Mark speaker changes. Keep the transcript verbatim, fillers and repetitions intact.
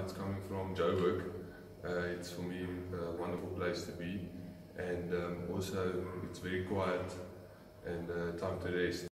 Speaker 1: miles coming from Joburg. Uh, it's for me a wonderful place to be, and um, also it's very quiet and uh, time to rest.